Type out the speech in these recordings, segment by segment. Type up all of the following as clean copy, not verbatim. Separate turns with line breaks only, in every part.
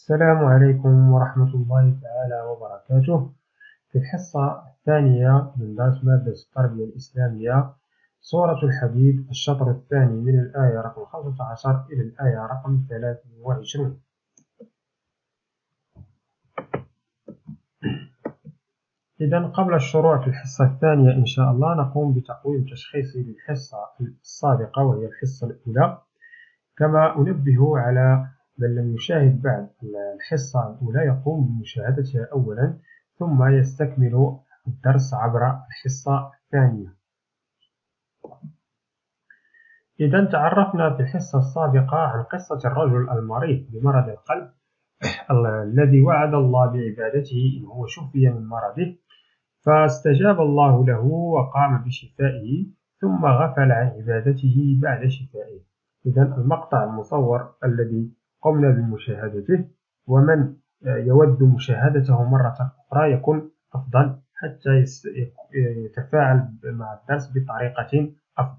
السلام عليكم ورحمة الله تعالى وبركاته. في الحصة الثانية من درس مادة التربية الإسلامية، سورة الحديد، الشطر الثاني من الآية رقم 15 إلى الآية رقم 23. إذن قبل الشروع في الحصة الثانية إن شاء الله نقوم بتقويم تشخيصي للحصة السابقة وهي الحصة الأولى، كما أنبه على من لم يشاهد بعد الحصة الأولى يقوم بمشاهدتها أولا ثم يستكمل الدرس عبر الحصة الثانية. إذا تعرفنا في الحصة السابقة عن قصة الرجل المريض بمرض القلب الذي وعد الله بعبادته إن هو شفي من مرضه، فاستجاب الله له وقام بشفائه ثم غفل عن عبادته بعد شفائه. إذا المقطع المصور الذي قمنا بمشاهدته، ومن يود مشاهدته مرة أخرى يكون أفضل حتى يتفاعل مع الدرس بطريقة أفضل.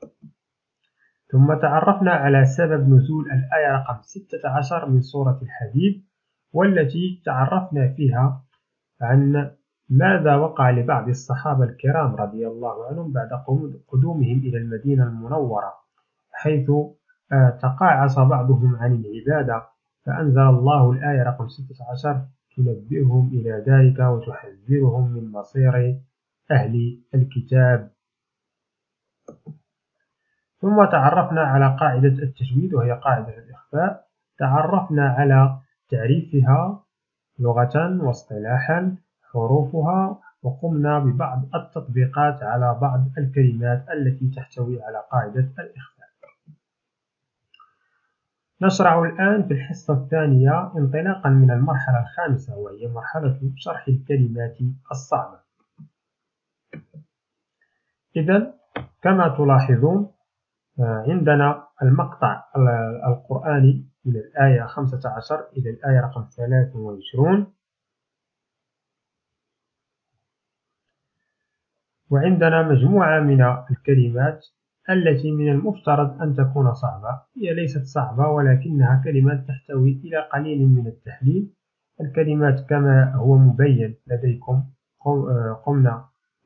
ثم تعرفنا على سبب نزول الآية رقم 16 من سورة الحديد، والتي تعرفنا فيها عن ماذا وقع لبعض الصحابة الكرام رضي الله عنهم بعد قدومهم إلى المدينة المنورة، حيث تقاعس بعضهم عن العبادة، فأنزل الله الآية رقم 16 تنبئهم إلى ذلك وتحذرهم من مصير أهل الكتاب. ثم تعرفنا على قاعدة التجويد وهي قاعدة الإخفاء، تعرفنا على تعريفها لغة واصطلاحا، حروفها، وقمنا ببعض التطبيقات على بعض الكلمات التي تحتوي على قاعدة الإخفاء. نشرع الآن في الحصة الثانية انطلاقا من المرحلة الخامسة، وهي مرحلة شرح الكلمات الصعبة. إذن كما تلاحظون عندنا المقطع القرآني من الآية 15 إلى الآية رقم 23، وعندنا مجموعة من الكلمات التي من المفترض أن تكون صعبة. هي ليست صعبة، ولكنها كلمات تحتوي إلى قليل من التحليل. الكلمات كما هو مبين لديكم قمنا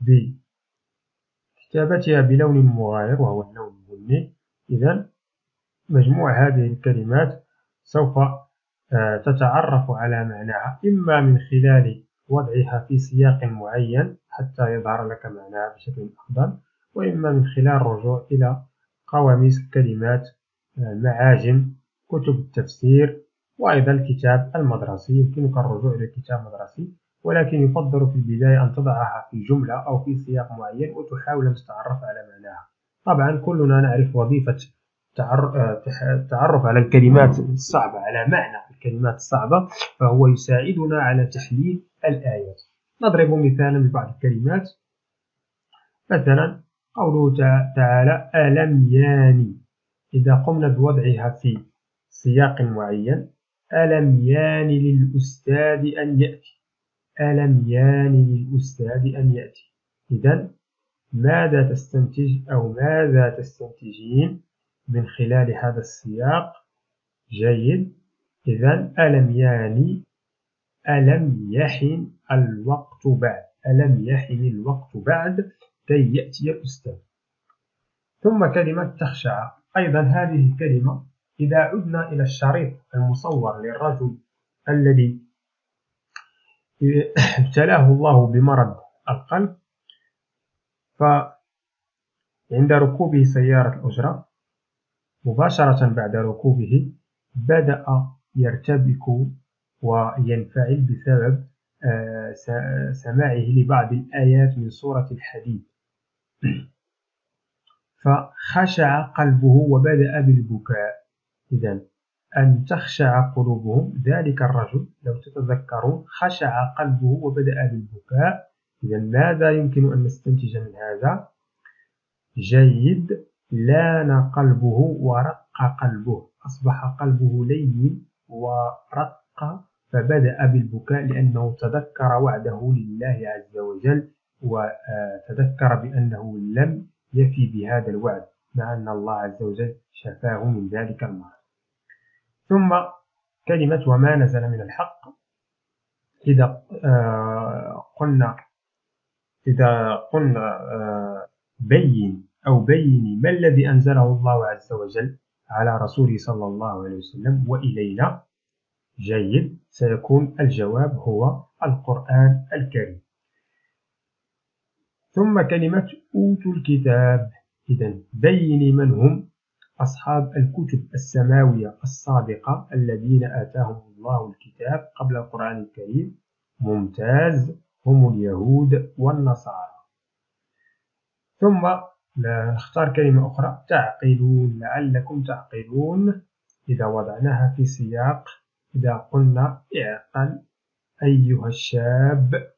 بكتابتها بلون مغاير وهو اللون البني. إذن مجموع هذه الكلمات سوف تتعرف على معناها إما من خلال وضعها في سياق معين حتى يظهر لك معناها بشكل أفضل، وإما من خلال الرجوع إلى قواميس الكلمات، معاجم، كتب التفسير، وأيضا الكتاب المدرسي. يمكنك الرجوع إلى الكتاب المدرسي، ولكن يفضل في البداية أن تضعها في جملة أو في سياق معين وتحاول أن تتعرف على معناها. طبعا كلنا نعرف وظيفة التعرف على الكلمات الصعبة، على معنى الكلمات الصعبة، فهو يساعدنا على تحليل الآيات. نضرب مثالا ببعض الكلمات، مثلا قوله تعالى ألم ياني. إذا قمنا بوضعها في سياق معين، ألم ياني للأستاذ أن يأتي، ألم ياني للأستاذ أن يأتي. إذن ماذا تستنتج أو ماذا تستنتجين من خلال هذا السياق؟ جيد. إذن ألم ياني، ألم يحن الوقت بعد، ألم يحن الوقت بعد كي يأتي الأستاذ. ثم كلمة تخشع، أيضا هذه الكلمة إذا عدنا إلى الشريط المصور للرجل الذي ابتلاه الله بمرض القلب، فعند ركوبه سيارة الأجرة مباشرة بعد ركوبه بدأ يرتبك وينفعل بسبب سماعه لبعض الآيات من سورة الحديد، فخشع قلبه وبدأ بالبكاء. إذن أن تخشع قلوبهم، ذلك الرجل لو تتذكرون خشع قلبه وبدأ بالبكاء. إذن ماذا يمكن أن نستنتج من هذا؟ جيد، لان قلبه ورق قلبه، أصبح قلبه لين ورق، فبدأ بالبكاء لأنه تذكر وعده لله عز وجل، وتذكر بأنه لم يفي بهذا الوعد مع أن الله عز وجل شفاه من ذلك المرض. ثم كلمة وما نزل من الحق، إذا قلنا بين أو بيني ما الذي أنزله الله عز وجل على رسوله صلى الله عليه وسلم وإلينا، جيد، سيكون الجواب هو القرآن الكريم. ثم كلمة أوتوا الكتاب، إذن بيني من هم أصحاب الكتب السماوية السابقة الذين آتاهم الله الكتاب قبل القرآن الكريم. ممتاز، هم اليهود والنصارى. ثم نختار كلمة أخرى، تعقلون، لعلكم تعقلون. إذا وضعناها في سياق، إذا قلنا اعقل أيها الشاب،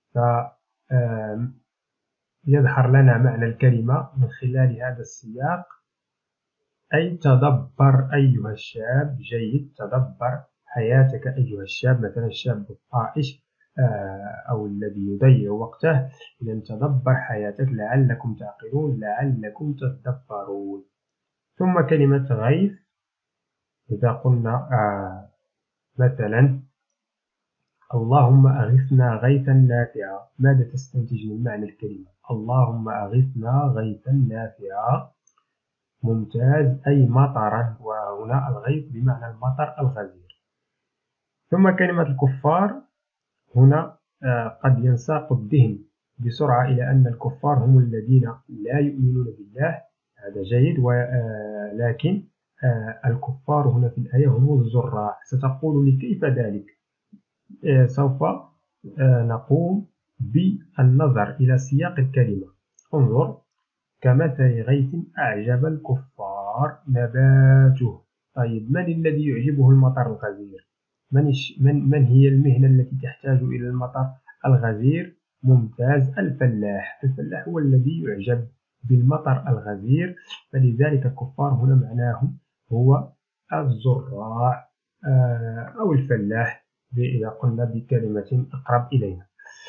يظهر لنا معنى الكلمة من خلال هذا السياق، أي تدبر أيها الشاب، جيد، تدبر حياتك أيها الشاب، مثلا الشاب الطائش أو الذي يضيع وقته، إذا تدبر حياتك، لعلكم تعقلون، لعلكم تتدبرون. ثم كلمة غيث، إذا قلنا مثلا اللهم أغثنا غيثا نافعا، ماذا تستنتج من معنى الكلمة؟ اللهم أغثنا غيثا نافعا. ممتاز، أي مطرا، وهنا الغيث بمعنى المطر الغزير. ثم كلمة الكفار، هنا قد ينساق الذهن بسرعة إلى أن الكفار هم الذين لا يؤمنون بالله، هذا جيد، ولكن الكفار هنا في الآية هم الزراع. ستقول لي كيف ذلك؟ سوف نقوم بالنظر إلى سياق الكلمة. انظر، كمثل غيث أعجب الكفار نباته. طيب، من الذي يعجبه المطر الغزير؟ من هي المهنة التي تحتاج إلى المطر الغزير؟ ممتاز، الفلاح. الفلاح هو الذي يعجب بالمطر الغزير، فلذلك الكفار هنا معناهم هو الزراع أو الفلاح، إذا قلنا بكلمة أقرب إلينا.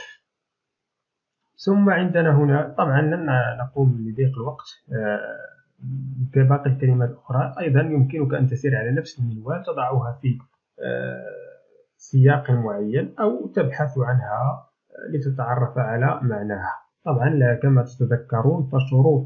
ثم عندنا هنا، طبعا لن نقوم لضيق الوقت كباقي الكلمات الأخرى، أيضا يمكنك أن تسير على نفس المنوال، تضعها في سياق معين أو تبحث عنها لتتعرف على معناها. طبعا كما تتذكرون فشروط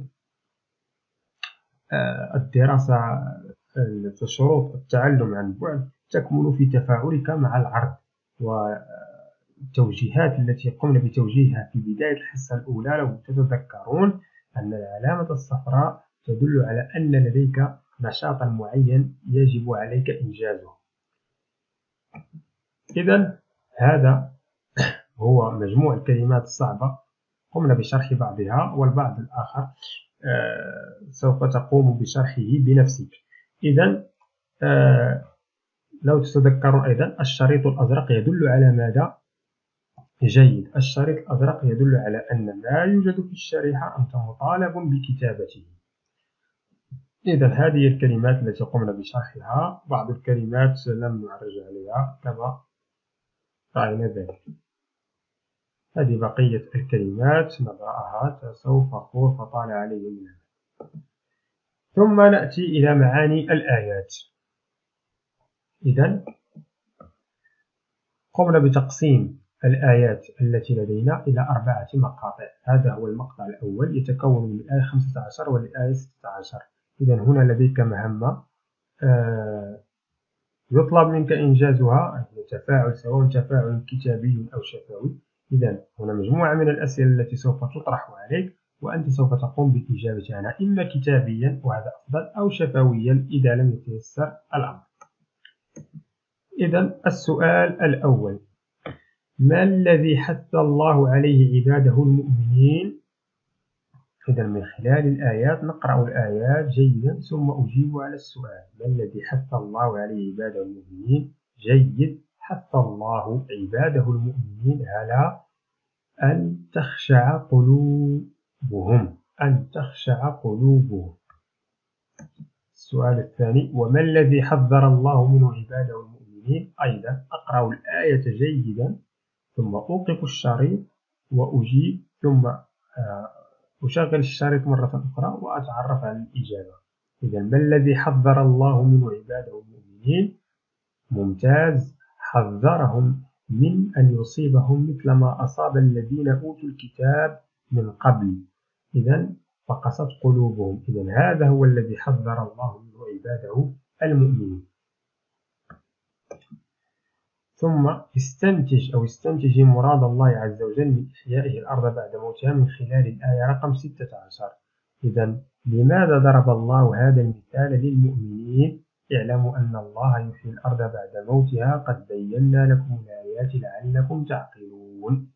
الدراسة، شروط التعلم عن بعد تكمن في تفاعلك مع العرض والتوجيهات التي قمنا بتوجيهها في بداية الحصة الأولى. لو تتذكرون أن العلامة الصفراء تدل على أن لديك نشاطا معين يجب عليك إنجازه. إذن هذا هو مجموع الكلمات الصعبة، قمنا بشرح بعضها، والبعض الآخر سوف تقوم بشرحه بنفسك. إذن لو تتذكرون أيضا الشريط الأزرق يدل على ماذا؟ جيد، الشريط الأزرق يدل على أن ما يوجد في الشريحة أنت مطالب بكتابته. إذن هذه الكلمات التي قمنا بشرحها، بعض الكلمات لم نعرج عليها كما رأينا ذلك. هذه بقية الكلمات نقرأها، سوف فخور فطال عليه منها. ثم نأتي إلى معاني الآيات. إذن قمنا بتقسيم الآيات التي لدينا إلى 4 مقاطع. هذا هو المقطع الأول، يتكون من الآية 15 والآية 16. إذن هنا لديك مهمة يطلب منك إنجازها، تفاعل، سواء تفاعل كتابي أو شفوي. إذن هنا مجموعة من الأسئلة التي سوف تطرح عليك، وأنت سوف تقوم بإجابتها عنها، إما كتابيا وهذا أفضل، أو شفويا إذا لم يتيسر الأمر. إذن السؤال الأول: ما الذي حث الله عليه عباده المؤمنين؟ إذن من خلال الآيات نقرأ الآيات جيدا ثم أجيب على السؤال. ما الذي حث الله عليه عباده المؤمنين؟ جيد، حث الله عباده المؤمنين على أن تخشع قلوبهم، أن تخشع قلوبهم. السؤال الثاني: وما الذي حذر الله منه عباده المؤمنين؟ أيضا أقرأ الآية جيدا ثم أوقف الشريط وأجيب، ثم أشغل الشريط مرة أخرى وأتعرف على الإجابة. إذا ما الذي حذر الله منه عباده المؤمنين؟ ممتاز. حذرهم من أن يصيبهم مثل ما أصاب الذين أوتوا الكتاب من قبل. إذن فقست قلوبهم. إذن هذا هو الذي حذر الله منه عباده المؤمنين. ثم استنتج مراد الله عز وجل من إحيائه الأرض بعد موتها من خلال الآية رقم 16. إذن لماذا ضرب الله هذا المثال للمؤمنين؟ اعلموا أن الله يحيي الأرض بعد موتها قد بينا لكم الآيات لعلكم تعقلون.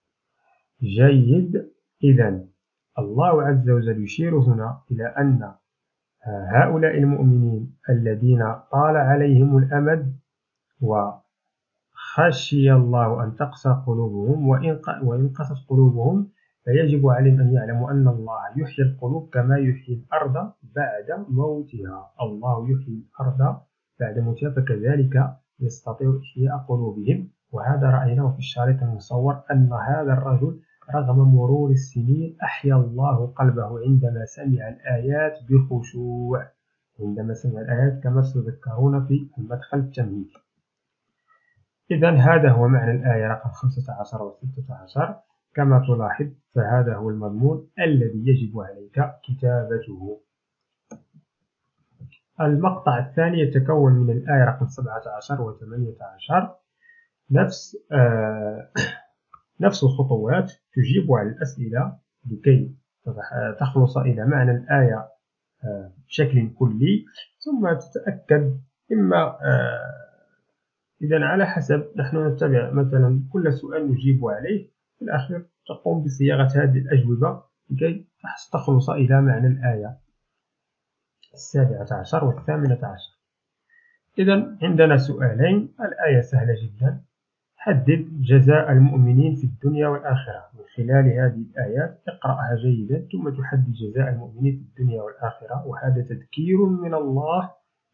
جيد. إذن الله عز وجل يشير هنا إلى أن هؤلاء المؤمنين الذين طال عليهم الأمد وخشي الله أن تقسى قلوبهم وإن قست قلوبهم فيجب عليهم أن يعلموا أن الله يحيي القلوب كما يحيي الأرض بعد موتها. الله يحيي الأرض بعد موتها فكذلك يستطيع إحياء قلوبهم. وهذا رأيناه في الشريط المصور أن هذا الرجل رغم مرور السنين أحيا الله قلبه عندما سمع الآيات بخشوع، عندما سمع الآيات كما تذكرون في المدخل التمهيدي. إذن هذا هو معنى الآية رقم 15 و 16. كما تلاحظ فهذا هو المضمون الذي يجب عليك كتابته. المقطع الثاني يتكون من الآية رقم 17 و 18. نفس الخطوات تجيب على الأسئلة لكي تخلص إلى معنى الآية بشكل كلي، ثم تتأكد إما إذن على حسب نحن نتبع مثلا كل سؤال نجيب عليه، في الأخير تقوم بصياغة هذه الأجوبة لكي تخلص إلى معنى الآية 17 و 18. إذن عندنا سؤالين. الآية سهلة جدا. حدد جزاء المؤمنين في الدنيا والآخرة. من خلال هذه الآيات اقرأها جيدا ثم تحدد جزاء المؤمنين في الدنيا والآخرة. وهذا تذكير من الله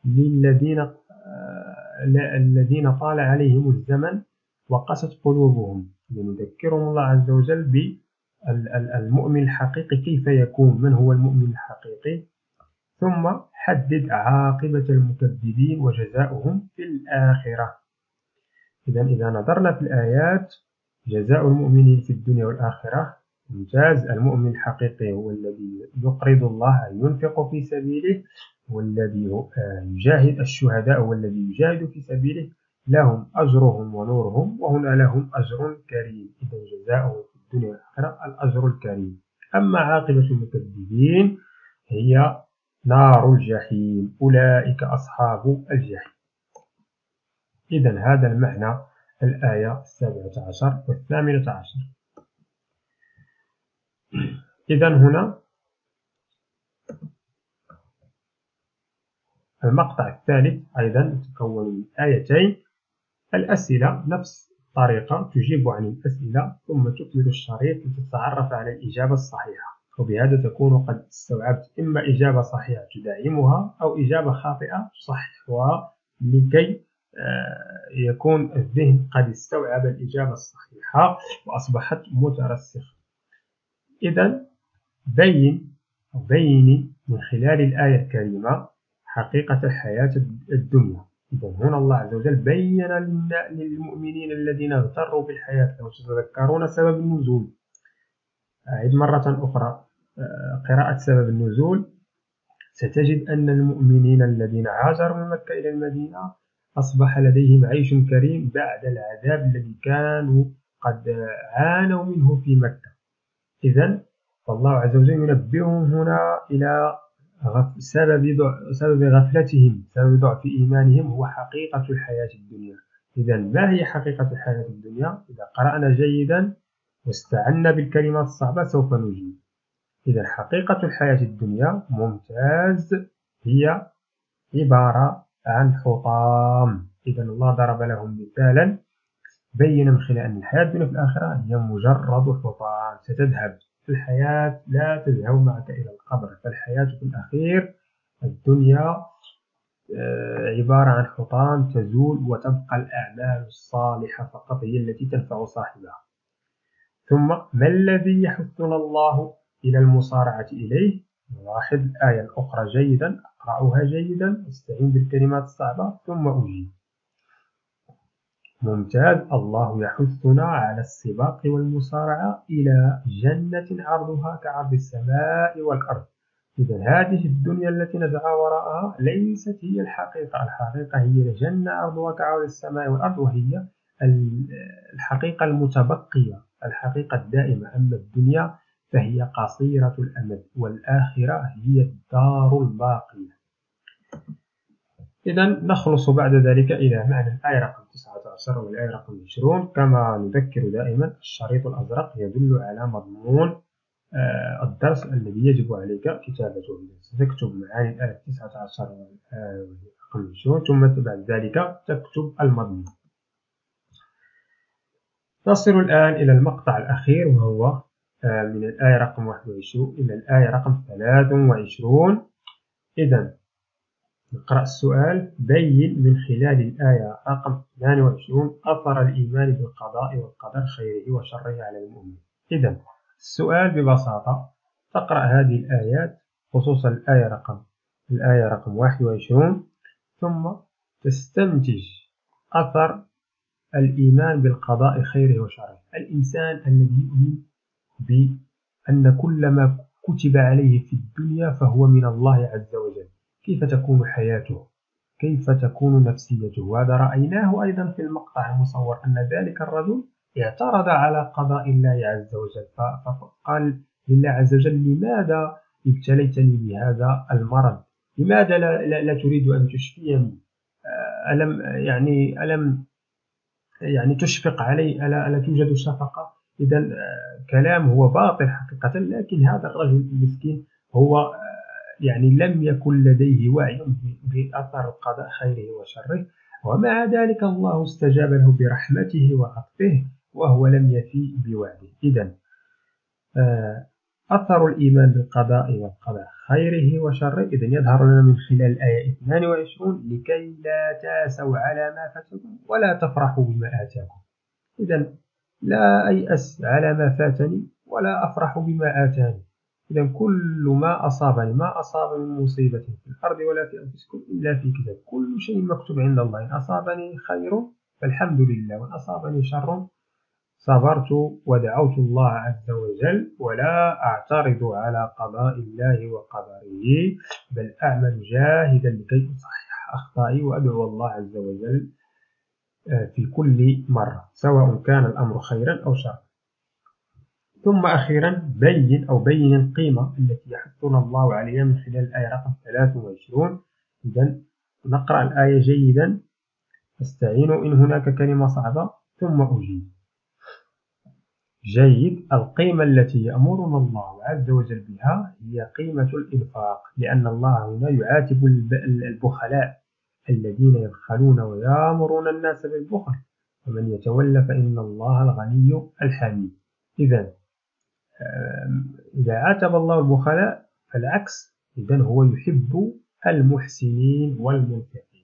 للذين طال عليهم الزمن وقست قلوبهم. يذكرهم الله عز وجل بالمؤمن الحقيقي كيف يكون، من هو المؤمن الحقيقي. ثم حدد عاقبة المكذبين وجزاؤهم في الآخرة. إذا نظرنا في الآيات جزاء المؤمنين في الدنيا والآخرة ممتاز. المؤمن الحقيقي هو الذي يقرض الله أن ينفق في سبيله، والذي يجاهد. الشهداء هو الذي يجاهد في سبيله، لهم أجرهم ونورهم، وهنا لهم أجر كريم. إذا جزاؤهم في الدنيا والآخرة الأجر الكريم. أما عاقبة المكذبين هي نار الجحيم، أولئك أصحاب الجحيم. إذن هذا المعنى الآية 17 و 18. إذن هنا المقطع الثالث أيضا يتكون من آيتين. الأسئلة نفس الطريقة، تجيب عن الأسئلة ثم تكمل الشريط لتتعرف على الإجابة الصحيحة، وبهذا تكون قد استوعبت إما إجابة صحيحة تدعمها أو إجابة خاطئة تصححها، لكي يكون الذهن قد استوعب الإجابة الصحيحة وأصبحت مترسخة. إذن بيني من خلال الآية الكريمة حقيقة الحياة الدنيا. إذن هنا الله عز وجل بين للمؤمنين الذين اغتروا بالحياة، لو تتذكرون سبب النزول. أعيد مرة أخرى قراءة سبب النزول. ستجد أن المؤمنين الذين هاجروا من مكة إلى المدينة أصبح لديهم عيش كريم بعد العذاب الذي كانوا قد عانوا منه في مكة. إذن فالله عز وجل ينبههم هنا إلى سبب غفلتهم، سبب ضعف إيمانهم هو حقيقة الحياة الدنيا. إذن ما هي حقيقة الحياة الدنيا؟ إذا قرأنا جيدا واستعنا بالكلمات الصعبة سوف نجيب. إذن حقيقة الحياة الدنيا ممتاز، هي عبارة عن حطام. إذن الله ضرب لهم مثالا بين من خلال أن الحياة الدنيا في الآخرة هي مجرد حطام ستذهب. الحياة لا تذهب معك إلى القبر، فالحياة في الأخير الدنيا عبارة عن حطام تزول، وتبقى الأعمال الصالحة فقط هي التي تنفع صاحبها. ثم ما الذي يحثنا الله إلى المصارعة إليه؟ نلاحظ الآية الأخرى جيدا، أقرأها جيدا، استعين بالكلمات الصعبة ثم أجيب. ممتاز. الله يحثنا على السباق والمسارعة إلى جنة عرضها كعرض السماء والأرض. إذا هذه الدنيا التي نسعى وراءها ليست هي الحقيقة. الحقيقة هي الجنة عرضها كعرض السماء والأرض، وهي الحقيقة المتبقية، الحقيقة الدائمة. أما الدنيا فهي قصيرة الأمد، والآخرة هي الدار الباقية. إذا نخلص بعد ذلك إلى معنى الآية رقم 19 والآية رقم 20. كما نذكر دائما، الشريط الأزرق يدل على مضمون الدرس الذي يجب عليك كتابته. ستكتب معاني الآية 19 والآية رقم 20، ثم بعد ذلك تكتب المضمون. نصل الآن إلى المقطع الأخير، وهو من الآية رقم 21 إلى الآية رقم 23. إذا نقرأ السؤال: بين من خلال الآية رقم 22 أثر الإيمان بالقضاء والقدر خيره وشره على المؤمن. إذا السؤال ببساطة: تقرأ هذه الآيات، خصوصا الآية رقم 21، ثم تستنتج أثر الإيمان بالقضاء خيره وشره. الإنسان الذي يؤمن بأن كل ما كتب عليه في الدنيا فهو من الله عز وجل، كيف تكون حياته؟ كيف تكون نفسيته؟ وهذا رأيناه أيضا في المقطع المصور، أن ذلك الرجل اعترض على قضاء الله عز وجل، فقال لله عز وجل: لماذا ابتليتني بهذا المرض؟ لماذا لا تريد أن تشفيني؟ ألم تشفق علي؟ ألا توجد شفقة؟ إذا كلام هو باطل حقيقة، لكن هذا الرجل المسكين هو لم يكن لديه وعي بأثر القضاء خيره وشره، ومع ذلك الله استجاب له برحمته وعطفه، وهو لم يفي بوعده. إذا أثر الإيمان بالقضاء والقدر خيره وشره يظهر لنا من خلال الآية 22: لكي لا تأسوا على ما فاتكم ولا تفرحوا بما آتاكم. إذا لا أيأس على ما فاتني ولا أفرح بما آتاني. إذا كل ما أصابني، ما أصاب من مصيبة في الأرض ولا في أنفسكم إلا في كتاب، كل شيء مكتوب عند الله. إن أصابني خير فالحمد لله، وإن أصابني شر صبرت ودعوت الله عز وجل، ولا أعترض على قضاء الله وقدره، بل أعمل جاهدا لكي أصحح أخطائي وأدعو الله عز وجل في كل مرة، سواء كان الأمر خيرا أو شرا. ثم أخيرا بين القيمة التي يحثنا الله عليها من خلال الآية رقم 23. إذا نقرأ الآية جيدا، استعينوا إن هناك كلمة صعبة ثم أجيب. جيد. القيمة التي يأمرنا الله عز وجل بها هي قيمة الإنفاق، لأن الله هنا يعاتب البخلاء الذين يبخلون ويأمرون الناس بالبخل، ومن يتولى فإن الله الغني الحميد. إذا عاتب الله البخلاء فالعكس، إذا هو يحب المحسنين والمنفقين.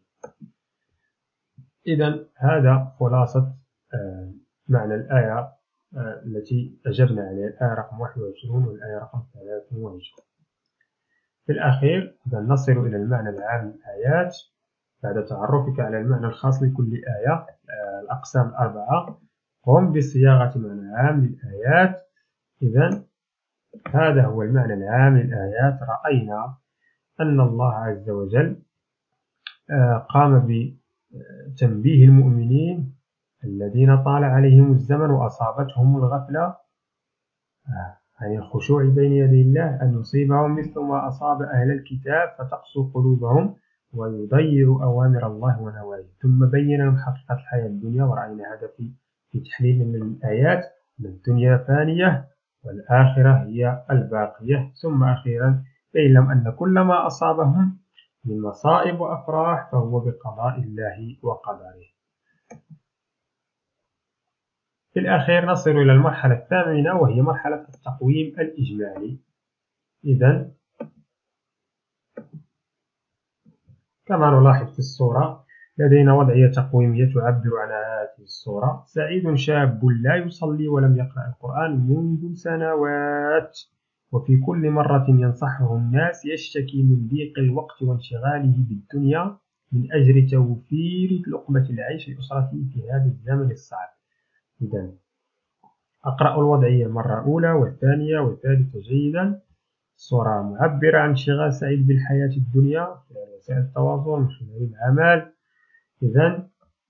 إذا هذا خلاصة معنى الآية التي أجبنا عليها، الآية رقم 21 والآية رقم 23. في الأخير إذا نصل إلى المعنى العام للآيات بعد تعرفك على المعنى الخاص لكل آية. الأقسام الأربعة: قم بصياغة معنى عام للآيات. إذا هذا هو المعنى العام للآيات. رأينا أن الله عز وجل قام بتنبيه المؤمنين الذين طال عليهم الزمن وأصابتهم الغفلة عن الخشوع بين يدي الله، أن يصيبهم مثل ما أصاب أهل الكتاب فتقسو قلوبهم ويضيعوا أوامر الله ونواهيه. ثم بين لهم حقيقة الحياة الدنيا، ورأينا هذا في تحليل من الآيات: أن الدنيا فانية والآخرة هي الباقية. ثم أخيرا بين لهم أن كل ما أصابهم من مصائب وأفراح فهو بقضاء الله وقدره. في الأخير نصل إلى المرحلة الثامنة، وهي مرحلة التقويم الإجمالي. إذا كما نلاحظ في الصورة لدينا وضعية تقويمية تعبر عن هذه الصورة: سعيد شاب لا يصلي ولم يقرأ القرآن منذ سنوات، وفي كل مرة ينصحه الناس يشتكي من ضيق الوقت وانشغاله بالدنيا من أجل توفير لقمة العيش لأسرته في هذا الزمن الصعب. إذا أقرأ الوضعية مرة أولى والثانية والثالثة جيدا. الصورة معبرة عن انشغال سعيد بالحياة الدنيا في وسائل التواصل من خلال العمل. إذا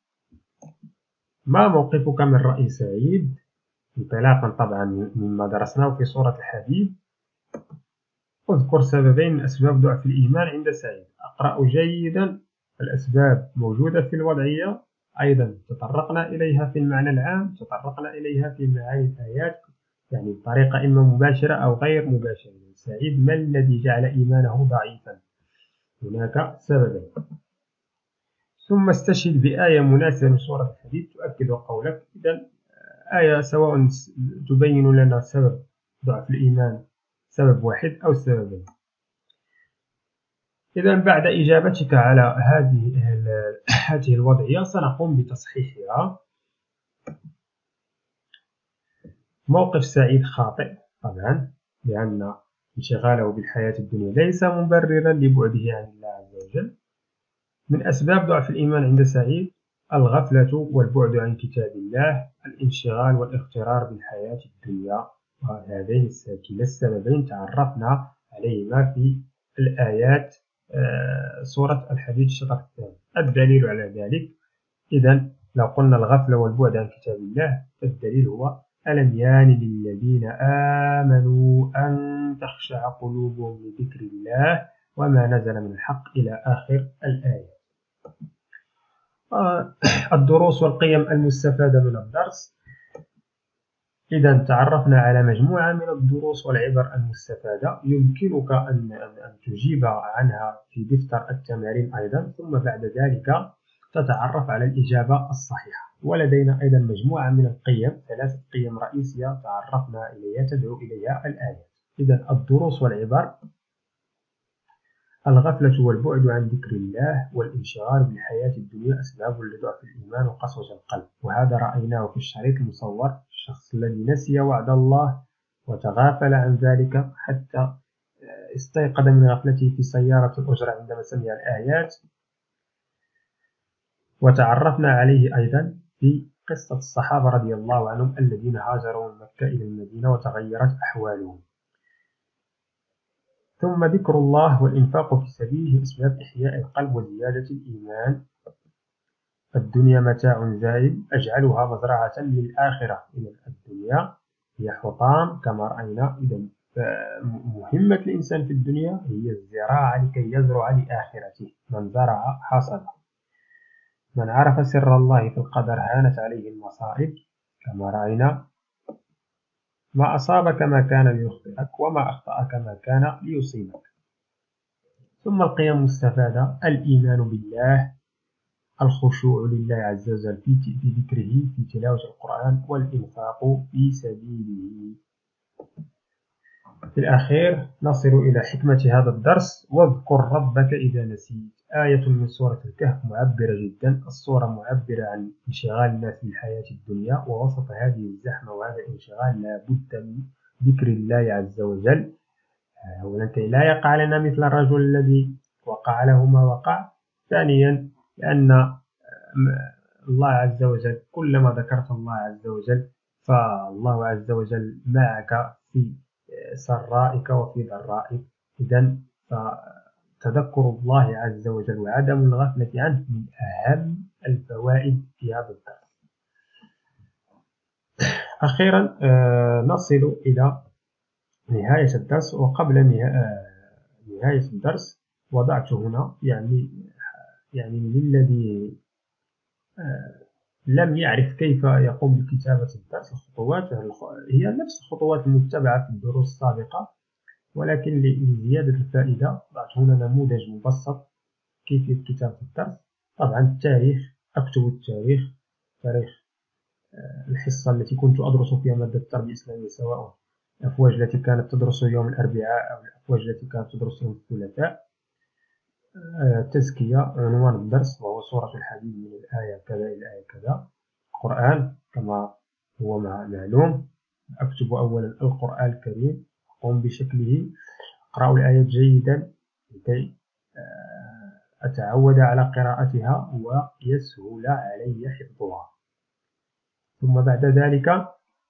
ما موقفك من رأي سعيد؟ انطلاقا طبعا مما درسناه في سورة الحديد. اذكر سببين من أسباب ضعف الإيمان عند سعيد. أقرأ جيدا. الأسباب موجودة في الوضعية، أيضا تطرقنا إليها في المعنى العام، تطرقنا إليها في معاني الآيات، يعني بطريقة إما مباشرة أو غير مباشرة. سعيد ما الذي جعل إيمانه ضعيفا؟ هناك سببين. ثم استشهد بآية مناسبة من سورة الحديد تؤكد قولك. إذا آية سواء تبين لنا سبب ضعف الإيمان، سبب واحد أو سببين. إذا بعد إجابتك على هذه الوضعية سنقوم بتصحيحها. موقف سعيد خاطئ طبعا، لأن انشغاله بالحياة الدنيا ليس مبررا لبعده عن الله عز وجل. من أسباب ضعف الإيمان عند سعيد الغفلة والبعد عن كتاب الله، الانشغال والاغترار بالحياة الدنيا. وهذين كلا السببين تعرفنا عليهما في الآيات سورة الحديد الشطر الثاني. الدليل على ذلك، إذا لو قلنا الغفلة والبعد عن كتاب الله، فالدليل هو ألم يان للذين آمنوا أن تخشع قلوبهم لذكر الله وما نزل من الحق إلى آخر الآية. الدروس والقيم المستفادة من الدرس. إذا تعرفنا على مجموعة من الدروس والعبر المستفادة، يمكنك أن تجيب عنها في دفتر التمارين أيضا، ثم بعد ذلك تتعرف على الإجابة الصحيحة. ولدينا أيضا مجموعة من القيم، 3 قيم رئيسية تعرفنا إليها تدعو إليها الآيات. إذا الدروس والعبر: الغفلة والبعد عن ذكر الله والانشغال بالحياة الدنيا أسباب لضعف الإيمان وقسوة القلب، وهذا رأيناه في الشريط المصور. الشخص الذي نسي وعد الله وتغافل عن ذلك حتى استيقظ من غفلته في سيارة الأجرة عندما سمع الآيات. وتعرفنا عليه أيضا في قصة الصحابة رضي الله عنهم الذين هاجروا من مكة إلى المدينة وتغيرت أحوالهم. ثم ذكر الله والإنفاق في سبيله أسباب إحياء القلب وزيادة الإيمان. الدنيا متاع زائل، أجعلها مزرعة للآخرة. إذا الدنيا هي حطام كما رأينا. إذا مهمة الإنسان في الدنيا هي الزراعة لكي يزرع لآخرته. من زرع حصد. من عرف سر الله في القدر هانت عليه المصائب، كما رأينا. ما أصابك ما كان ليخطئك وما أخطأك ما كان ليصيبك. ثم القيم المستفادة: الإيمان بالله، الخشوع لله عز وجل في ذكره في تلاوة القرآن، والإنفاق في سبيله. في الأخير نصل إلى حكمة هذا الدرس: واذكر ربك إذا نسيت. آية من سورة الكهف معبرة جدا. الصورة معبرة عن انشغال الناس بالحياة الدنيا، ووسط هذه الزحمة وهذا الانشغال لا بد من ذكر الله عز وجل. أولا كي لا يقع لنا مثل الرجل الذي وقع له ما وقع. ثانيا لأن الله عز وجل كلما ذكرت الله عز وجل فالله عز وجل معك في سرائك وفي ضرائك. إذن فتذكر الله عز وجل وعدم الغفلة عنه من أهم الفوائد في هذا الدرس. أخيرا نصل إلى نهاية الدرس. وقبل نهاية الدرس وضعت هنا يعني للذي لم يعرف كيف يقوم بكتابة الدرس، الخطوات هي نفس الخطوات المتبعة في الدروس السابقة، ولكن لزيادة الفائدة ضعت هنا نموذج مبسط كيفية كتابة الدرس. طبعا التاريخ، أكتب التاريخ، تاريخ الحصة التي كنت أدرس فيها مادة التربية الإسلامية، سواء الأفواج التي كانت تدرس يوم الأربعاء أو الأفواج التي كانت تدرس يوم الثلاثاء. تزكية، عنوان الدرس وهو سورة الحديد من الآية كذا إلى الآية كذا. القرآن كما هو معلوم، أكتب أولا القرآن الكريم، أقوم بشكله، أقرأ الآيات جيدا لكي أتعود على قراءتها ويسهل علي حفظها. ثم بعد ذلك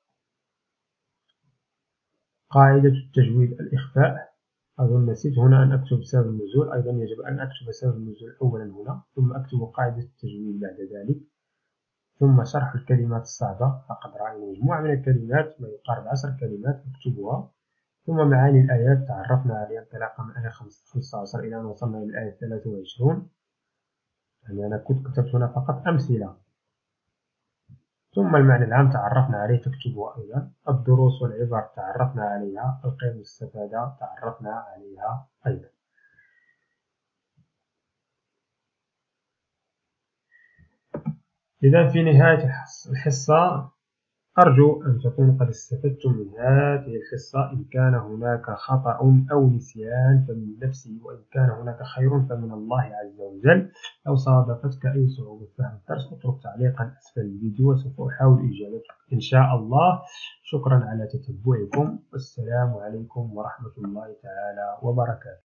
قاعدة التجويد الإخفاء. أظن نسيت هنا أن أكتب سبب النزول، أيضا يجب أن أكتب سبب النزول أولا هنا، ثم أكتب قاعدة التجويد بعد ذلك، ثم شرح الكلمات الصعبة. لقد رأينا مجموعة من الكلمات ما يقارب 10 كلمات أكتبها، ثم معاني الآيات تعرفنا عليها انطلاقا من الآية 15 إلى أن وصلنا إلى الآية 23. يعني أنا كنت كتبت هنا فقط أمثلة. ثم المعنى العام تعرفنا عليه تكتبه أيضا. الدروس والعبر تعرفنا عليها. القيم المستفادة تعرفنا عليها أيضا. إذا في نهاية الحصة أرجو أن تكونوا قد استفدتم من هذه الحصة. إن كان هناك خطأ أو نسيان فمن نفسي، وإن كان هناك خير فمن الله عز وجل. لو صادفتك أي صعوبة فهم الدرس اترك تعليقا أسفل الفيديو وسوف أحاول إجابتك إن شاء الله. شكرا على تتبعكم، والسلام عليكم ورحمة الله تعالى وبركاته.